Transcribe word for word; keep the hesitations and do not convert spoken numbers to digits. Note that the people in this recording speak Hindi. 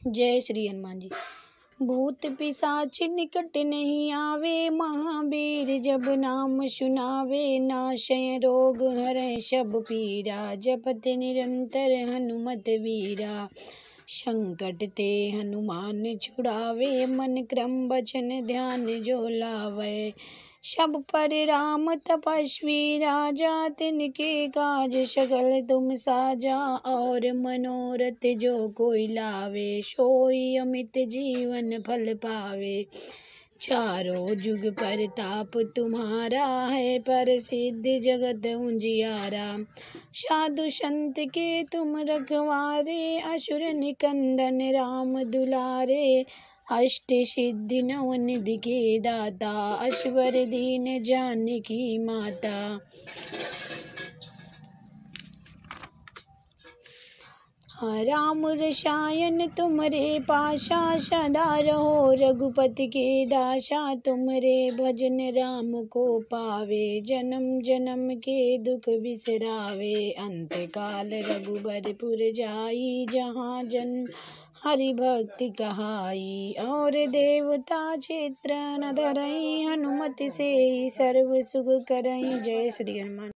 जय श्री हनुमान जी। भूत पिशाच निकट नहीं आवे, महावीर जब नाम सुनावे। नाशय रोग हरै सब पीरा, जपत निरंतर हनुमत वीरा। संकट ते हनुमान छुड़ावे, मन क्रम वचन ध्यान जो लावे। सब पर राम तपस्वी राजा, तिनके काज सकल तुम साजा। और मनोरथ जो कोई लावे, सोई अमित जीवन फल पावे। चारों जुग परताप तुम्हारा है, प्रसिद्ध जगत उजियारा। साधु संत के तुम रखवारे, असुर निकंदन राम दुलारे। अष्ट सिद्धि नव निधि के दाता, असवर दीन जानकी माता। राम रसायन तुमरे पाशा, सदा रहो रघुपति के दासा। तुमरे भजन राम को पावे, जन्म जन्म के दुख बिसरावे। अंत काल रघुबरपुर जाई, जहाँ जन हरि भक्ति कहाई। और देवता चित्र न धरई, हनुमत से सर्व सुख करई। जय श्री हनुमान।